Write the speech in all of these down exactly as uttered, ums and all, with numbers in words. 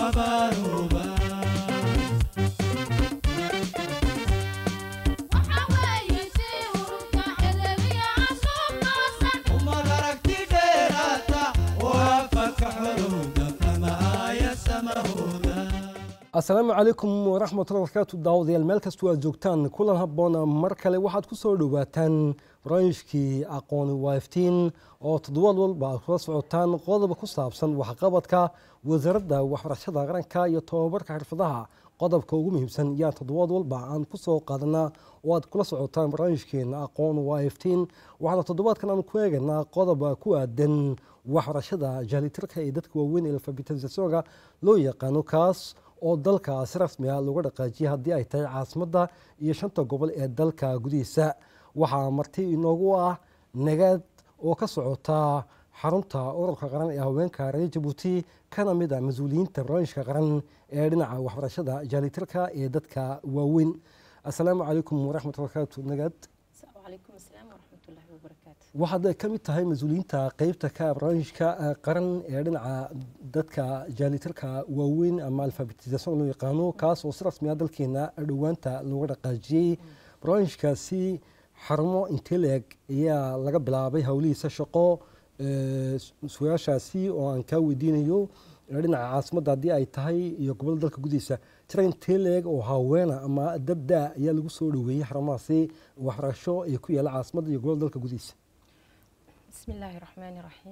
أباروبا السلام عليكم ورحمة الله وبركاته داود الملك استوى جوجتان كلنا هبونا مركلة واحد كسر دوباتان برانشكي أقون وافتين أو تدول والباقوس عطان قاضي بكوسابسن وحقبتك وزردة وحرشة غرانكا يتوبر كحرفضها قاضي كوجمهم سن يا تدول والباعن كسر قادنا واد كل عطان برانشكي أقون وافتين وعلى تدوات كنا كويجنا قاضي بكوا دن وحرشة جالي تركها يدك وين الفابيتزاسوغا لو يقانو كاس oo dalka si rasmi ah lagu dhaqaajiyay haddii ay tahay caasimadda iyo shanta gobol ee dalka gudihiisa waxaa marti inoogu ah nagad oo ka socota xarunta ururka qaran ee haweenka reer Jabuuti kana mid ah mas'uuliyiinta barnaamijka qaran ee dhinaca waxbarashada jaalitirka ee dadka waaweyn. Assalaamu calaykum waraxmatullaahi wabarakaatuh nagad. وعليكم السلام ورحمة الله وبركاته. waxaad ka mid tahay mas'uuliyiinta qaybta ka barnaamijka qaran ee dhinaca dadka jaalitirka waaweyn ama alfabetization loo yaqaano kaas oo si rasmi ah dalkeena dhawaanta looga dhaqaajiyay barnaamijkaasi xarumo inteleg ayaa laga bilaabay hawlihiisa shaqo su'aashaasi oo aan ka weydiinayo dhinaca caasimadda haddii ay tahay iyo gobolka dalka gudihiisa tira inteleg oo haweena ama dabda ayaa lagu soo dhaweeyay xarumahaasi waxbarasho ee ku yaala caasimadda iyo gobolka dalka gudihiisa. بسم الله الرحمن الرحيم.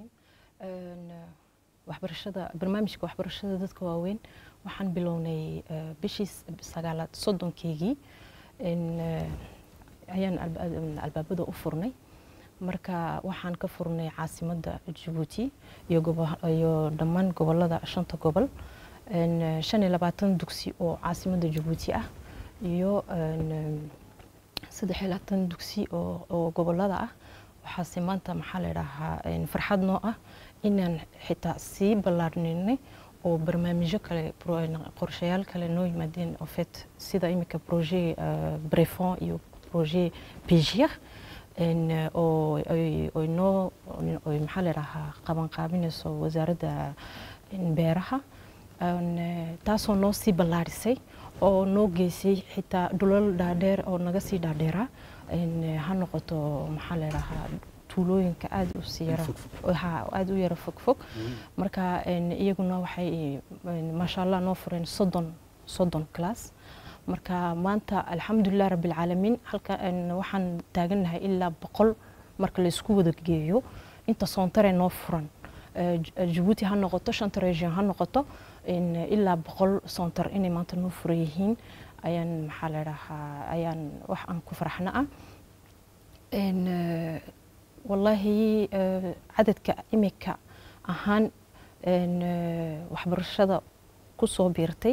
waxbarashada barnaamijka waxbarashada dadka waaweyn waxaan bilownay bishii sagaalaad soddonkeygii in ayaan albaabada u furnay marka waxaan ka furnay caasimadda Djibouti iyo iyo dhammaan gobolada shanta gobol in shan iyo labaatan dugsi oo caasimadda Djibouti ah iyo saddex iyo labaatan dugsi oo gobolada ah waxaase maanta maxaa la yidhaahaa farxad noo ah inaan xitaa sii ballaarninay oo barnaamijyo kale qorshayaal kale noo yimaadeen oo fet sida imika projet brefon iyo projet pgr oo oo noo maxaa la yidhaahaa qaban qaabinayso wasaaradda beeraha taasoo noo sii ballaarisay oo noo geysay xitaa dhulal dhaadheer oo naga sii dhaadheeraa ha noqoto maxaa la yidhaahaa tuulooyinka aad u sii yara aad u yara fog fog marka iyaguna waxay maasha allah noo fureen soddon soddon class marka maanta alxamdulilah rabbil caalamiin halka waxaan taaganahay ilaa boqol marka la isku wada geeyo inta soontare noo furan Djibouti ha noqoto shanta region ha noqoto ilaa boqol soontar inay maanta noo furan yihiin ayaan maxaa la yidhaahaa ayaan wax aan ku faraxna ah wallahi cadadka imika ahaan waxbarashada ku soo biirtay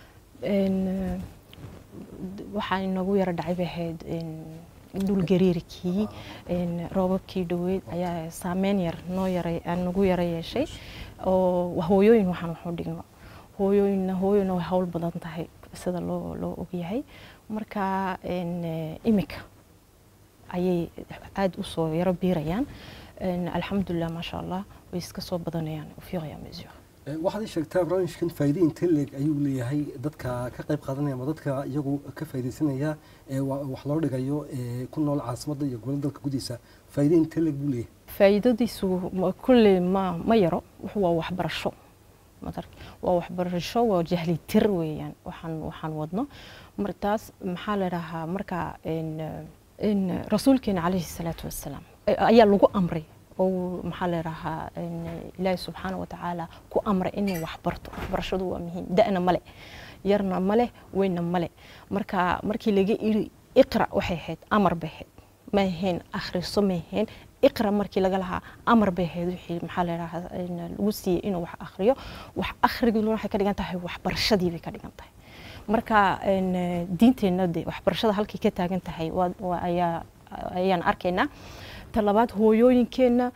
waxaa inagu yara dhacay bay ahayd dhul gariirkii roobabkii dhaweyd ayaa saameyn yar noo yaray aan nagu yara yeeshay oo hooyooyin waxaan waxu dhigno hooyooyinna hooyona way hawl badan tahay sida loo loo ogyahay marka imika ayay aad u soo yara biirayaan alxamdulilah maasha allah way iska soo badanayaan ufiiqaya mesure waxaad ii sheegtaa barnaamijkan faa'iido inteleg ayuu leeyahay dadka ka qayb qaadanaya ama dadka iyagu ka faa'iidaysanaya ee wax loo dhigayo ee ku nool caasimadda iyo gobolka dalka gudihiisa faa'iido inteleg buu leeyahay faa'iidadiisu kulli ma ma yaro wuxuu waa waxbarasho waa waxbarasho waa jahli tir weeyaan waxaan waxaan wadno martaas maxaa la yidhaahaa marka in rasuulkeena calayhi salaatu wassalaam ayaa lagu amray oo maxaa la yidhaahaa ilaahi subxaana wa tacaala ku amray inuu wax barto waxbarashadu waa muhiim da'na male yarna male weynna male marka markii laga iri iqra waxay ahayd amar bay ahayd ma ahayn akhriso ma ahayn iqra markii laga lahaa amar bay ahayd wixii maxaa la yidhaahaa lagu siiyey inuu wax akhriyo wax akhriguna waxay ka dhigan tahay waxbarashadii bay ka dhigan tahay marka diinteenna de waxbarashada halkii ka taagan tahay waa ayaa ayaan arkaynaa talabaad hooyooyinkeenna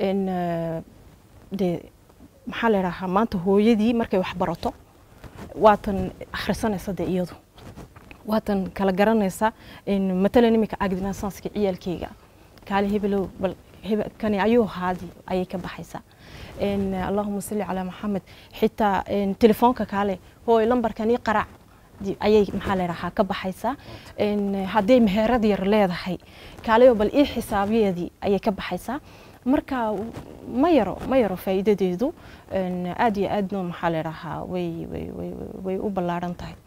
de maxaa la yidhaahaa maanta hooyadii markay wax barato waatan akhrisanaysa de iyadu waatan kala garanaysa matalan imika agdinaasanska ciyaalkeyga kaali hebelow bal كان أيوه هذه أي كبحيسة إن اللهم صل على محمد حتى إن تليفونك كالي هو لمبر كان يقرأ دي أي محل راح كبحيسة إن هذه مهارة دي رلاد هاي كالي وبل إيه حسابية دي أي كبحيسة مركا ما يرو ما يرو فايدة ديدو إن أدي أدنو محل راح وي وي وي وي وبلارن تاي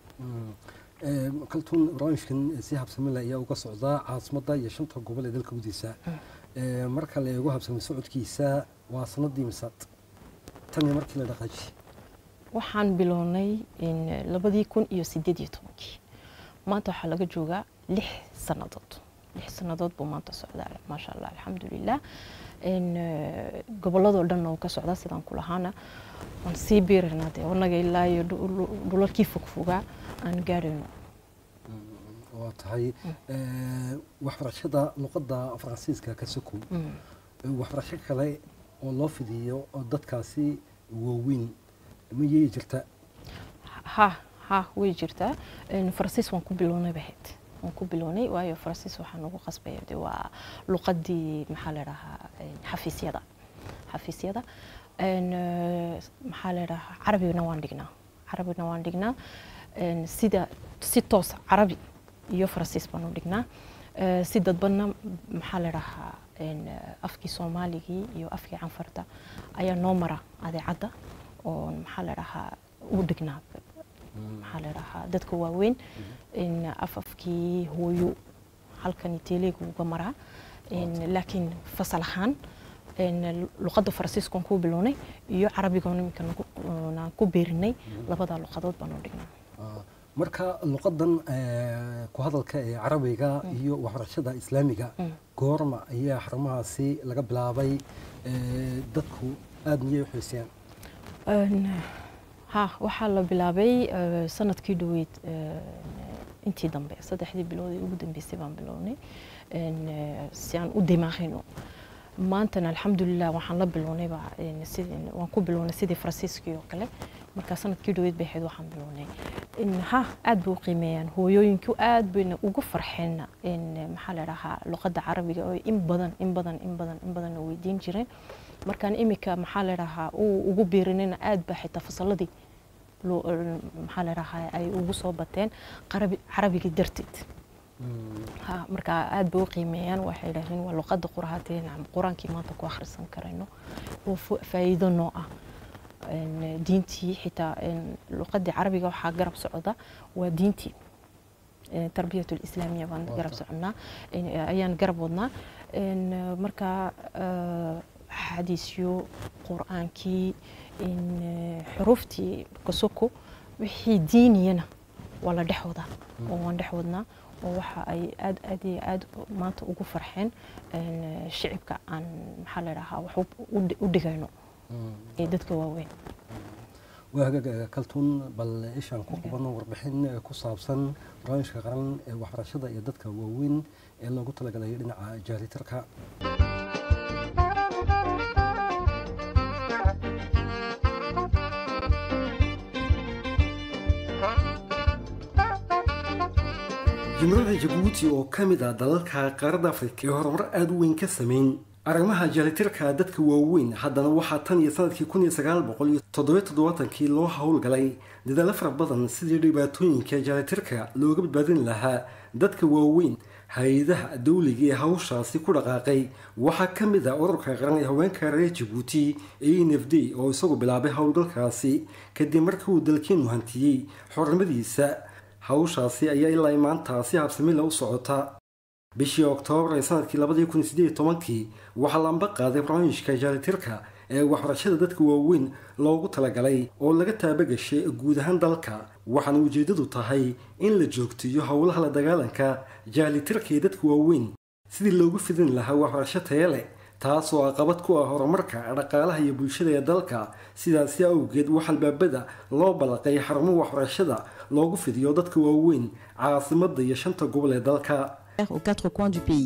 كلتون برامجكن سي habsami la ayaa uga socda caasimada iyo shanta gobol ee dalka gudihiisa ee marka la eego habsami socodkiisa waa sanadii misaad tan markii la dhaqaajiyay waxaan bilownay in labadii kun iyo sideed iyo tobankii maanta waxa laga joogaa lix sanadood lix sanadood buu maanta socdaa ma sha Allah alxamdulillah in gobolladoo dhan oo ka socda sidaan ku lahaana aan sii biirnaaday wanaga ilaa iyo dhulalkii fogfogaa aan gaarayno waa tahay waxbarashada luqadda Faransiiska ka sokow waxbarasho kale oo loo fidiyo oo dadkaasi waaweyn ma yeey jirta ha ha way jirta in Faransiis waan ku bilownay bahayd waan ku bilownay waayo Faransiis waxaan ugu qasbayay waa luqadii maxaa la rahaa xafiisyada xafiisyada in maxaa la rahaa carabigana waan dhignaa carabigana waan dhignaa in sida si toos carabi iyo Faransiis baan u dhignaa si dadbana maxaa la rahaa in afkii Soomaaligii iyo afkii Canfarta ayaa noo mara adeecada oo maxaa la rahaa u dhignaa maxaa la rahaa dadka waaweyn in afafkii hooyo halkan teleegu uga maraa in laakiin fasal ahaan in luqadda Faransiiska ku bilownay iyo carabiga oo ku beerinay labada luqadood baan u dhignaa marka luqadan ku hadalka ee carabiga iyo waxbarashada islaamiga goorma ayaa xarumahaasi laga bilaabay dadku aad miyay u xiiseen ha waxa la bilaabay sanadkii dhaweyd intii dambe saddexdii bilood ee ugu dambeysay baan bilownay si aan u dimaaqino maantana alxamdulillah waxaan la bilownay sidii waan ku bilownay sidii Faransiiskii oo kale marka sanadkii dhaweyd bay ahayd waxaan bilownay in ha aad buu qiimeeyaan hooyooyinku aad bayna ugu farxeen in maxaa la rahaa luqadda carabiga oo in badan in badan in badan in badan weydiin jireen markaan imika maxaa la rahaa uu ugu biirinayna aad ba xitaa fasaladii maxaa la rahaa ay ugu soo bateen carabiga darteed ha marka aad buu qiimeeyaan waxay yiraahdeen waa luqadda quraanteen quraankii maanta ku akhrisan karayno oo faa'iido noo ah in diintii xitaa in luqadda carabiga waxa garab socda waa diintii tarbiyatu islaamiya baan garab socnaa ayaan garab wadnaa in marka xadiisyo quraankii in xuruuftii kasoko wixii diiniyana wala dhexwada oo waan dhexwadnaa oo waxa ay aad aad aad maanta ugu farxeen in shicibka aan maxaa la rahaa wax u dhigayno ee dadka waaweyn وهذا كلتون بل إيش عن كوكبنا وربحين كوسابسن برامج كقرن وحرشة يدك ووين اللي قلت لك على جاري تركها جمهورية جيبوتي oo kamid ah dalalka qaaradda Afrika ee horumar aad u weyn ka sameeyay arrimaha jalitirka dadka waaweyn haddana waxaa tan iyo sanadkii kun iyo sagaal boqol iyo toddoba iyo toddobaatankii loo howlgalay dadaalo fara badan sidii dhibaatooyinka jalitirka looga badbaadin lahaa dadka waaweyn hay'adaha dawliga ee hawshaasi ku dhaqaaqay waxaa ka mid ah ururka qaran ee haweenka reer Djibouti ee N F D oo isagu bilaabay howlgalkaasi kadib markii uu dalkiinu hantiyay xornimadiisa hawshaasi ayaa ilaa maanta si habsami leh u socota bishii Oktoobar ee sanadkii laba kun iyo siddeed iyo tobankii waxaa la ambaqaaday barnaamijka jalitirka ee waxbarashada dadka waaweyn loogu talagalay oo laga taabagashay guud ahaan dalka waxaana ujeedadu tahay in la joogtiyo howlaha la dagaalanka jalitirka ee dadka waaweyn sidii loogu fidin lahaa waxbarasho tayo leh taasoo caqabad ku ah horumarka dhaqaalaha iyo bulshada ee dalka sidaas awgeed waxa albaabada loo balaqay xarumo waxbarashada loogu fidiyo dadka waaweyn caasimadda iyo shanta gobol ee dalka aux quatre coins du pays.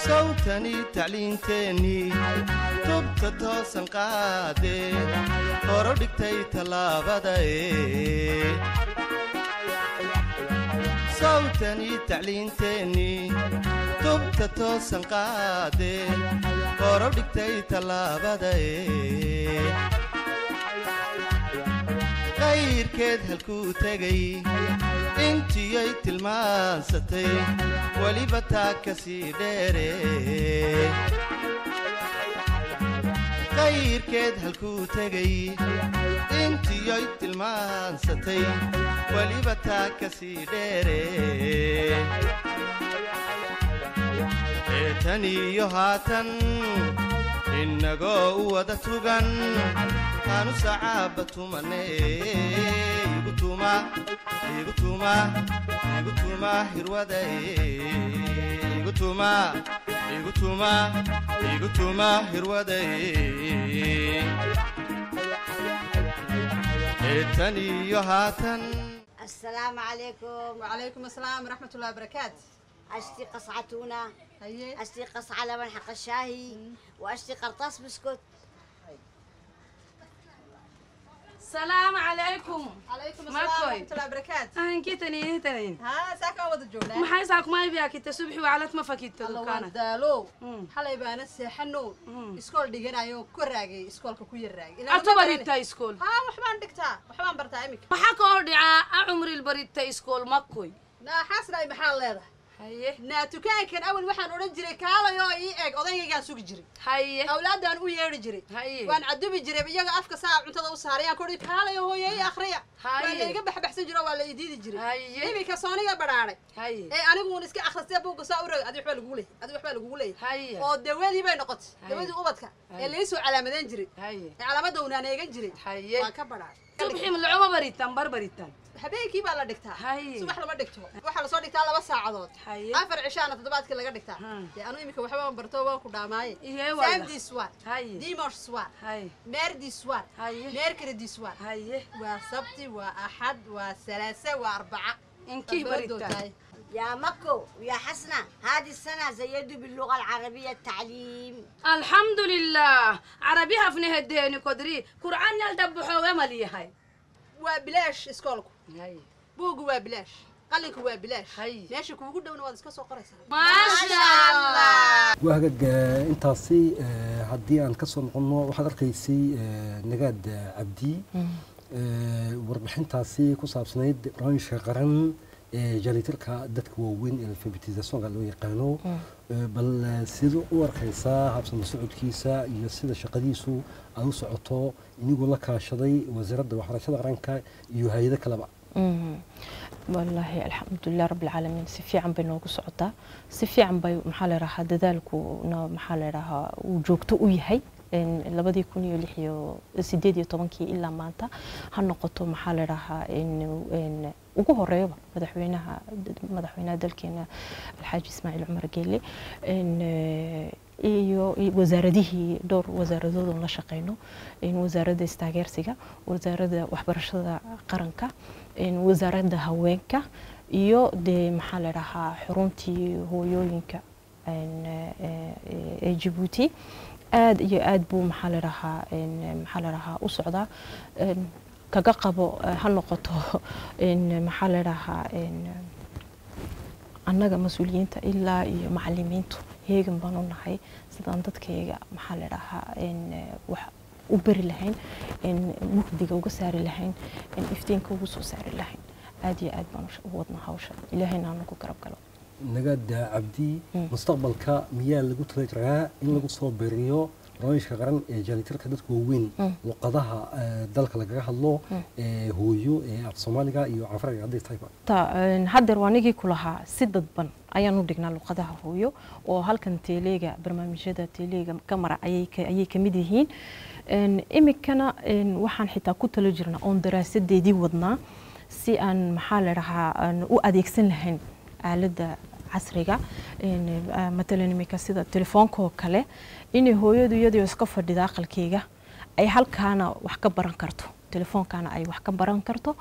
صوتني تعلين تاني تبت توسن قادي هرودك تي تلابداي صوتني تعلين تاني تبت توسن قادي هرودك تي تلابداي غير كده هالكو تجي انتي يا تلماستي ولي بتاك سيدري غير كده هالكو تجي انتي يا تلماستي ولي بتاك سيدري تاني يهاتن إنغو ودتوغن كانوا سعابة مني يقطوما يقطوما يقطوما هروداي يقطوما يقطوما يقطوما هروداي تاني يهاتن. السلام عليكم. وعليكم السلام ورحمة الله وبركاته. أشتي قصعة تونة، هي أشتي قصعة لبن حق الشاهي، وأشتي قرطاس بسكوت. السلام عليكم. عليكم السلام ورحمة الله وبركاته. أنا كيتني هتنين. ها ساكا وضع الجولة. ما حيساك ما يبيع كيت صبحي وعلت ما فكيت الله دكانة. ودالو. حلا يبان السحنو. إسكول ديجنا يو كراجي إسكول كوير راجي. أتبريت إسكول. ها وحبان دكتا وحبان برتاعمك. ما حكوا دعاء عمري البريت إسكول مكوي. لا حاسة محل هذا. هيه. ناتو كان كان أول واحد ورجري كالا يو إيج أضيع جال سوق جري. هيه. أولاد أنا ويا رجري. هيه. وأنا عدو بجري بيجا أفك ساعة أنت ضو سهريا كوري كالا يو هو يي أخريا. هيه. ولا يجيب بحب حسن جرا ولا يديد جري. هيه. إيه بيكسوني براري. هيه. إيه أنا قول إسكا أخذت أبوك ساورة أدي حبل قولي أدي حبل قولي. هيه. أو دوادي بين نقط. دوادي قبضك. اللي يسوي على مدين جري. هيه. على مدة ونانا يجري. هيه. وكبرار. صبحي من العمر بريتان بر بريتان. habeenkii baa la dhigtaa Haye. subax lama dhigto waxa la soo dhigtaa laba saacadood Haye. afar cishaana toddobaadkii laga dhigtaa ee anu imika waxba aan barto waan ku dhaamaaye Ihe wala. samedi soir Haye. dimanche soir Haye. mercredi soir Haye. mercredi soir هيه. waa sabti waa axad waa salaasa waa arbaca إنكي بريتان. يا مكو ويا حسنة هذه السنة زيدوا باللغة العربية التعليم. الحمد لله عربيها في نهديني قدري قرآن يلدب حوغ ملي هاي. waa bilaash iskoolku هاي. buugu waa bilaash qalinku waa bilaash Haye. meesha kuugu dhowna waad iska soo qoraysaa ما شاء الله. وهاجج intaasi haddii aan ka soo noqono waxaad arkaysay nagaad cabdi warbixintaasi ku saabsanayd barnaamijka qaran ee jalitirka dadka waaweyn ee alfabetizationka loo yaqaano bal sidoo u arkaysaa habsama socodkiisa iyo sida shaqadiisu ay u socoto inagoo la kaashaday wasaaradda waxbarashada qaranka iyo hay'ado kaleba. والله الحمد لله رب العالمين سفي عم بينوغو سعودا سفي عم بي محل راها دادالكو نا محل راها وجوجتو ويهي إن لبدي يكون يلحيو سيديد يطبنكي إلا مانتا هنقطو محل راها إن إن ugu horeeyba madaxweynaha madaxweynaha dalkeena alxaaji ismaaciil cumar geelle in iyo wasaaradihii dhowr wasaaradood oo la shaqeyno in wasaaradda istaageersiga wasaaradda waxbarashada qaranka in wasaaradda haweenka iyo de maxaa la dhahaa xaruntii hooyooyinka ee Djibouti aad iyo aad buu maxaa la dhahaa maxaa la dhahaa u socdaa kaga qabo ha noqoto in maxaa la dhahaa in annaga mas'uuliyiinta ilaa iyo macallimiintu heegan baan u nahay sidaan dadkayga maxaa la dhahaa in wax u bari lahayn in mugdiga uga saari lahayn in iftiinka ugu soo saari lahayn aad iyo aad baan u wadnaa hawsha ilaahayna aanu ku garab galo. nagaad cabdi mustaqbalka miyaa lagu tala jiraa in lagu soo bariyo barnaamijka qaran ee jalitirka dadka waaweyn luqadaha dalka lagaga hadlo ee hooyo ee af Soomaaliga iyo Afraga hadii tahay ta haddeer waanigii ku lahaa si dadban ayaan u dhignaa luqadaha hooyo oo halkan teeleega barnaamijyada teeleega kamera ayay ayay kamid yihiin imikana waxaan xitaa ku talo jirnaa oon daraasadeedii wadnaa si aan maxaa la dhahaa u adeegsan lahayn aaladda casriga matalan imika sida telefoonka oo kale inay hooyadu iyadoo iska fadhida aqalkeyga ay halkaana wax ka baran karto telefoonkana ay wax ka baran karto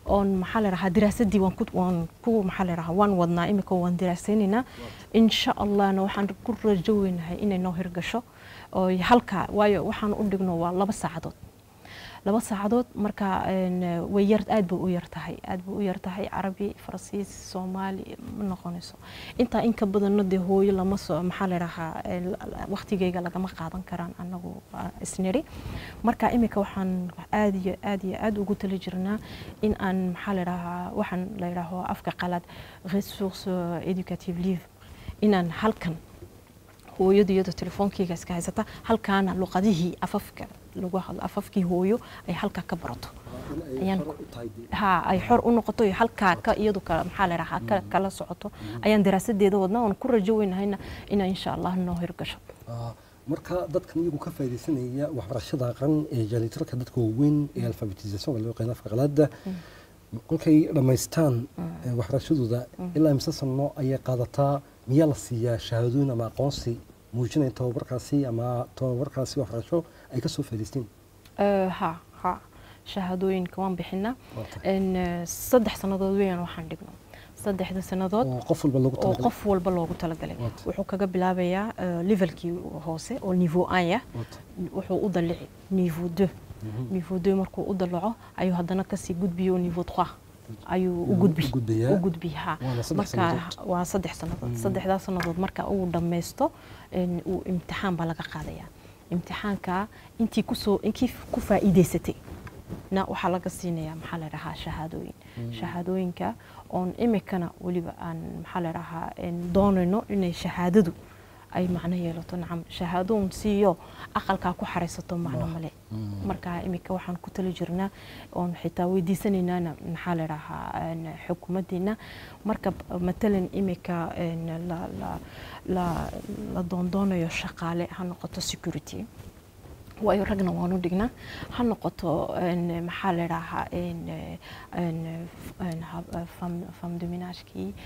oon maxaa la yiraahdaa daraasadii waan ku waan ku maxaa la yiraahdaa waan wadnaa imika waan daraasaynayna insha allahna waxaan ku rajoweynahay inay noo hirgasho oo halka waayo waxaan u dhigno waa laba saacadood laba saacadood marka way yar aad buu u yartahay aad buu u yartahay carabi farsiis soomaali ma noqonayso inta in ka badan de hooyo lama soo maxaa la yiraahdaa waqtigeyga lagama qaadan karaan anagu isniri marka imika waxaan aad iyo aad iyo aad ugu tali jirnaa in aan maxaa la yiraahdaa waxaan la yiraahdo afka qalad ressources éducatives livres inaan halkan hooyadiyada telefoonkeyga iska haysata halkaana luqadihii afafka lagu hadlo afafkii hooyo ay halka ka barato ayaan ha ay xor u noqoto halka ka iyadu ka maxaa la yiraahdaa kala socoto ayaan daraasadeeda wadnaa oo ku rajoweynahayna in insha Allah noo hirgasho marka dadkan iyagu ka faa'iideysanaya waxbarashada qaran ee jaalitarka dadka weyn ee alfabetizationka loo yaqaan afka qalaada kolkay dhamaystaan waxbarashadooda ilaa imsa sano ayay qaadataa miyaa la siiyaa shahaadooyin ama aqoonsi muujinaya tababarkaasi ama tababarkaasi waxbarasho ay ka soo faa'iideysteen ha ha shahaadooyinka waan bixinaa in saddex sanadood weeyaan waxaan dhigno saddexda sanadood qof walba loogu talagalay qof walba loogu talagalay wuxuu kaga bilaabayaa levelkii hoose oo niveau un ah wuxuu u dalici niveau deux niveau deux markuu u dalaco ayuu haddana ka sii gudbiyo niveau trois ayuu u gudbi u gudbiyaa marka waa saddex sanadood saddexdaas sanadood marka uu dhameysto uu imtixaan baa laga qaadayaa imtixaanka intii ku soo inkii ku faa'iideysatay na waxa laga siinayaa maxaa la yiraahdaa shahaadooyin shahaadooyinka oon imikana waliba aan maxaa la yiraahdaa doonayno inay shahaadadu ay macna yeelato nacam shahaadoon siiyo aqalka ku xareysato macna male marka imika waxaan ku tali jirnaa oon xitaa weydiisanaynaa maxaa la yiraahdaa xukuumadina marka matalan imika la la la la doondoonayo shaqaale ha noqoto security waayo ragna waanu dhignaa ha noqoto maxaa la yiraahdaa fam dominashkii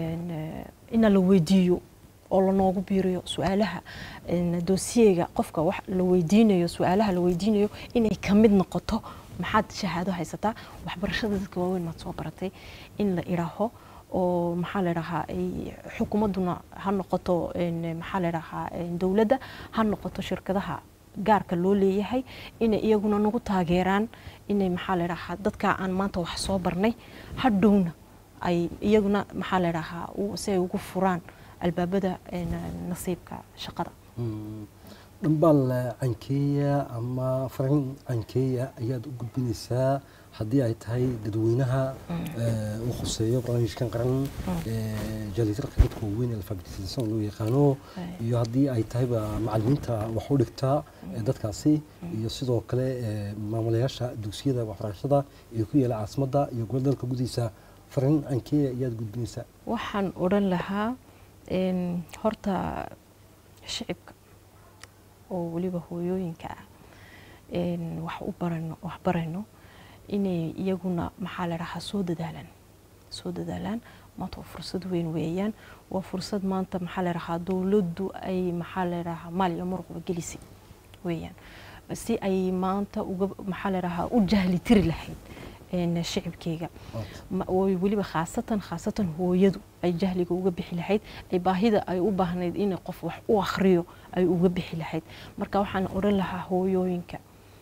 in la weydiiyo oo la noogu biiriyo su'aalaha dossier-ga qofka wax la weydiinayo su'aalaha la weydiinayo inay ka mid noqoto maxaad shahaado haysataa waxbarashada dadka waaweyn maad soo baratay in la iraaho oo maxaa la yiraahdaa ay xukuumaduna ha noqoto maxaa la yiraahdaa dawladda ha noqoto shirkadaha gaarka loo leeyahay in iyaguna nagu taageeraan in maxaa la yiraahdaa dadka aan maanta wax soo barnay hadhowna ay iyaguna maxaa la yiraahdaa si ay ugu furaan albaabada nasiibka shaqada dhambaal cankeeya ama farin cankeeya ayaad u gudbinaysaa haddii ay tahay dadweynaha uu khuseeyo barnaamijkan qaran jaalitarka dadka weyn alfabetizaation loo yaqaano iyo haddii ay tahayba macallimiinta wax u dhigtaa dadkaasi iyo sidoo kale maamulayaasha dugsiyada waxbarashada ee ku yaala caasimadda iyo gobolka dalka gudihiisa farin cankeeya ayaad gudbinaysaa waxaan odhan lahaa horta shicibka oo waliba hooyooyinka ah wax u barano wax barano inay iyaguna maxaa la yiraahdaa soo dadaalaan soo dadaalaan maanta fursad weyn weeyaan waa fursad maanta maxaa la yiraahdaa dawladdu ay maxaa la yiraahdaa maal iyo muruq gelisay weeyaan si ay maanta uga maxaa la yiraahdaa u jahli tiri lahayd in shicibkeyga waliba khaasatan khaasatan hooyadu ay jahliga uga bixi lahayd ay baahida ay u baahnayd in qof wax u akhriyo ay uga bixi lahayd marka waxaan oran lahaa hooyooyinka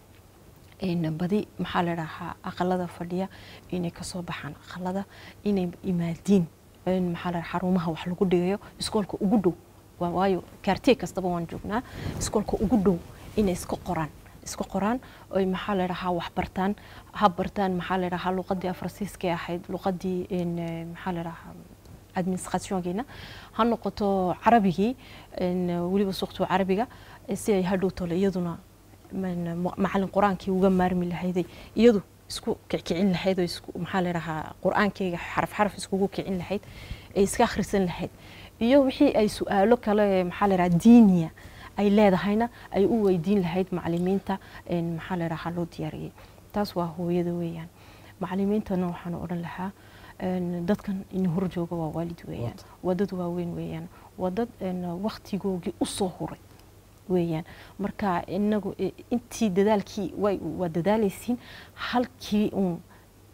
in badi maxaa la yiraahdaa aqalada fadhiya inay ka soo baxaan aqalada inay imaadiin in maxaa la xarumaha wax lagu dhigayo iskoolka ugu dhow waayo kaartiye kastaba waan joognaa iskoolka ugu dhow inay iska qoraan iska qoraan oo maxaa la yiraahdaa wax bartaan ha bartaan maxaa la yiraahdaa luqadii Faransiiska ahayd luqadii in maxaa la yiraahdaa administrationkeena ha noqoto carabigii in waliba suuqto carabiga si ay hadhow tolo iyaduna macallin quraankii uga maarmi lahayd iyadu isku kicin lahayd oo isku maxaa la yiraahdaa quraankeyga xaraf xaraf isku kicin lahayd ay iska akhrisan lahayd iyo wixii ay su'aalo kale maxaa la yiraahdaa diiniya ay leedahayna ay u weydiin lahayd macallimiinta in maxaa la yiraahdaa loo diyaariyay taas waa hooyada weeyaan macallimiintana waxaan oran lahaa dadkan in hor jooga waa waalid weeyaan wadad waaweyn weeyaan wadad waqtigoogii u soo horay weeyaan marka inagu intii dadaalkii way waa dadaalaysiin halkii uun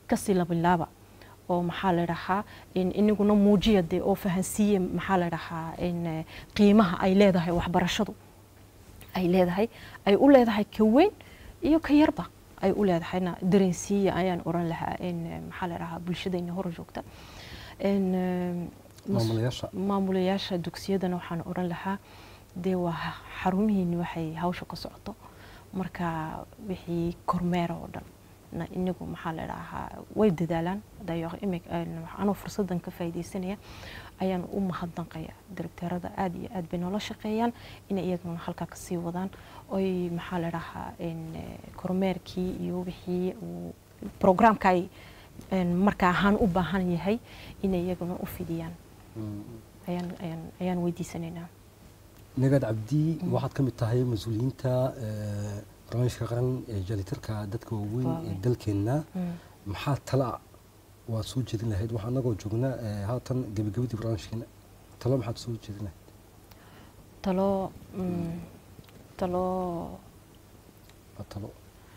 kasii la bilaaba oo maxaa la dhahaa in inaguna muujiyade oo fahansiiye maxaa la dhahaa in qiimaha ay leedahay waxbarashadu ay leedahay ay u leedahay ka weyn iyo ka yarba ay u leedahayna dareensiiya ayaan oran lahaa in maxaa la dhahaa bulshadayna hor joogta in maamulayaasha maamulayaasha dugsiyadana waxaan oran lahaa dee waa xarumihiini waxay hawsha ka socoto marka wixii kormeera oo dhan na inagu maxaa la dhahaa way dadaalaan dayo imik anoo fursadan ka faa'iideysanaya ayaan u mahadnaqaya directorada aad iyo aad bay noola shaqeeyaan in iyaguna halka ka sii wadaan oy maxaa la dhahaa in kormeerkii iyo wixii uu programka ay marka ahaan u baahan yahay in iyaguna u fidiyaan ayaan ayaan ayaan weydiisanaynaa nagad cabdi waxaad ka mid tahay mas-uuliyiinta barnaamijka qaran ee jalitarka dadka waaweyn ee dalkeenna maxaa tala waad soo jeedin lahayd waxaa anagoo joognaa haatan gabagabadii barnaamijkeena talo maxaad soo jeedin lahayd talo talo talo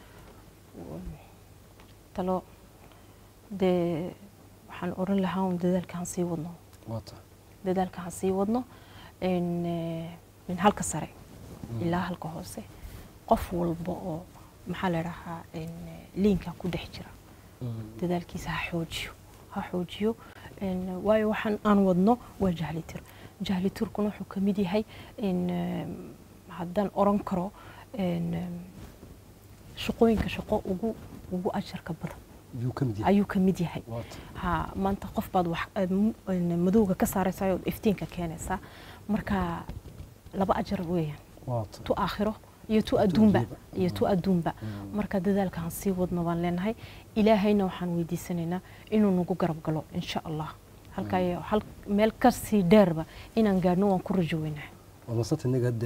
talo dee waxaan oran lahaa un dadaalka han sii wadno waata dadaalka han sii wadno min halka sare ilaa halka hoose qof walba oo maxaa la dhahaa liinka ku dhex jira dadaalkiisa ha xoojiyo ha xoojiyo waayo waxaan aan wadno waa jahlitir jahlitirkuna wuxuu ka mid yahay haddaan oran karo shaqooyinka shaqo ugu ugu ajarka badan ayuu ka mid yahay ha maanta qof baad wax madowga ka saaraysaa oo iftiinka keenaysaa marka laba ajar weeyaan tu aakhiro iyo tu adduunba iyo tu adduunba marka dadaalka aan sii wadno baan leenahay ilaahayna waxaan weydiisanaynaa inuu nagu garab galo insha allah halka hal meel ka sii dheerba inaan gaadhno waan ku rajo weynahay ونصت نجد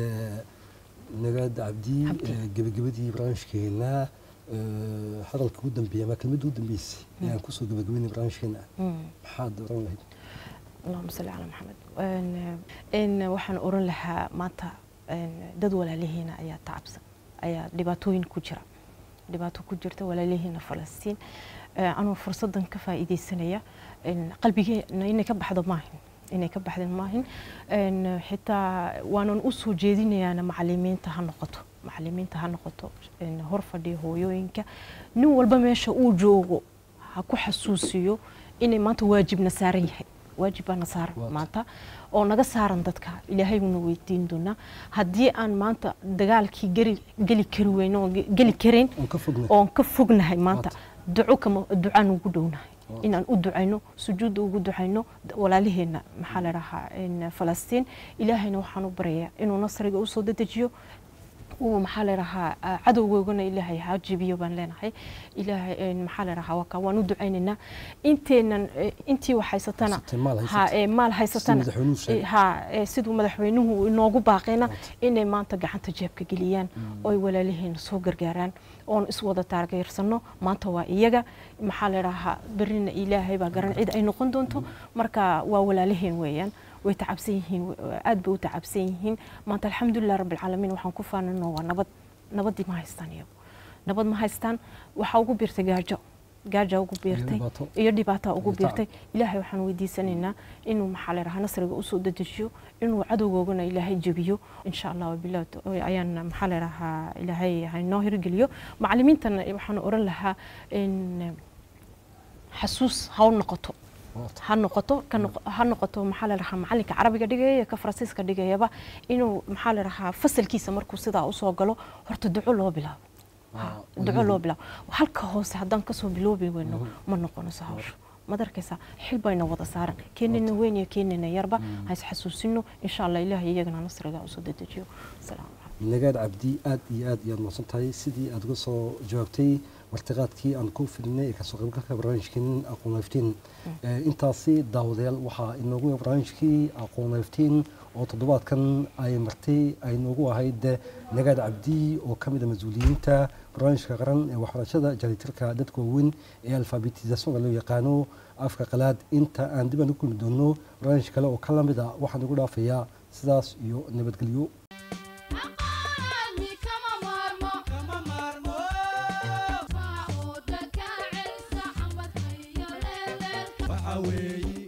نجد عبدي جبجبدي برانش كنا هذا الكود بيا ما كلمة دود بيس يعني كوسو جبجبني برانش كنا حاد رون هيد اللهم صل على محمد إن إن وحن أورن لها ماتا إن دد ولا لهنا أي تعبس أي دباتوين كجرا دباتو كجرت ولا لهنا فلسطين أنا فرصة كفا إيدي السنة إن قلبي إنك بحضر معهم إنك بحضر معهم إن حتى وأنا أسوء جديني أنا معلمين تهنقطه معلمين تهنقطه إن هرفة دي هو يوينك نو والبمشى أوجو هكو حسوسيو إني ما تواجب نساريه واجب نصار مانتا oo naga saaran dadka ilaahay uu weydiin doona hadii aan maanta dagaalkii gali gali kari weyno gali kareen oo ka fognahay maanta duco kama ducaan ugu dhownahay inaan u ducayno sujuud ugu ducayno walaalaheena maxaa la rahaa in Falastiin ilaahayna waxaan u barayaa inuu nasriga u soo dedejiyo oo maxaa la rahaa cadowgoogana ilaahay ha jibiyo baan leenahay ilaahay maxaa la rahaa waka waan u ducaynayna inteenan intii waxaysatana ha ee maal haysatana ha sidoo madaxweynuhu inoogu baaqayna inay maanta gacanta jeebka geliyaan oo walaalihiin soo gargaaraan oo is wada taageersano maanta waa iyaga maxaa la rahaa barina ilaahay baa garan cid ay noqon doonto marka waa walaalihiin weeyaan way tacabsanyihiin aad bay u tacabsanyihiin maanta alxamdulilah rabbil caalamiin waxaan ku faanano waa nabad nabadii ma haystaan iyagu nabad ma haystaan waxa ugu biirtay gaajo gaajo ugu biirtay iyo dhibaato ugu biirtay ilaahay waxaan weydiisanaynaa inuu maxaa la rahaa nasriga u soo dedejiyo inuu cadowgoogana ilaahay jabiyo insha allah billaah ayaan maxaa la rahaa ilaahay hay noo hirgeliyo macallimiintana waxaan oran lahaa in xasuus hawl noqoto ha noqoto ha noqoto maxaa la rahaa macallinka carabiga dhigaya ka faransiiska dhigayaba inuu maxaa la rahaa fasalkiisa markuu sidaa u soo galo horta duco loo bilaabo duco loo bilaabo halka hoose haddaan kasoo biloobi weyno ma noqonayso hawsha madarkaysa xil bayna wada saaran keenina weyn iyo keenina yarba ha is xasuusino insha allah ilaahay iyagana nasriga u soo dedejiyo salaam nagaad cabdi aad iyo aad iyo noqon tahay sidii aad uga soo jawaabtay martiqaadkii aan ku filnay ee ka soo qaybgalka barnaamijkan aqoon iftiin intaasi daawadayaal waxaa inoogu barnaamijkii aqoon iftiin oo toddobaadkan ay martay ay noogu ahayd nagaad cabdi oo ka mid ah mas'uuliyiinta barnaamijka qaran ee waxbarashada jalitirka dadka waaweyn ee alfabetizationka loo yaqaano afka qalaad inta aan dib aan u kulmi doono barnaamij kale oo ka lamid ah waxaan ugu dhaafayaa sidaas iyo nabadgelyo waxa weeye